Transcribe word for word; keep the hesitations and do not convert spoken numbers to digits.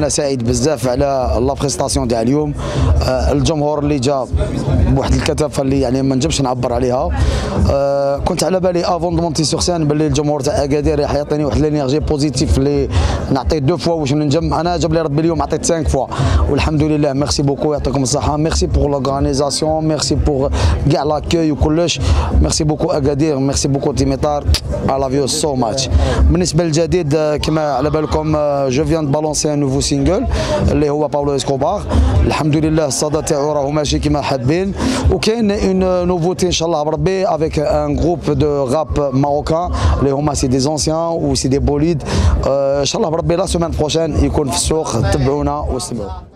انا سعيد بزاف على لا بريستاسيون تاع اليوم. الجمهور اللي جا بواحد الكثافه اللي يعني ما نجمش نعبر عليها. كنت على بالي افون دو مونتي سور سين باللي الجمهور تاع اكادير راح يعطيني واحد لينيرجي بوزيتيف اللي نعطيه دو فوا واش ننجم. انا جاب لي ربي اليوم عطيت خمس فوا والحمد لله. ميرسي بوكو يعطيكم الصحه. ميرسي بور لورغانيزاسيون، ميرسي بور كاع لاكوي وكلش. ميرسي بوكو اكادير، ميرسي بوكو تيميتار. I love you so much. بالنسبه للجديد كما على بالكم جو فيان بالونسي ان نوفو سينجل اللي هو باولو اسكوبار. الحمد لله الصدى تاعو راهو ماشي كما حابين، وكاين اون نوفوتي ان شاء الله بربي افيك ان جروب دو راب ماروكان اللي هما سي دي زونسيان و سي دي بوليد. ان شاء الله بربي لا سيمين بروشين يكون في السوق. تبعونا واستمعوا.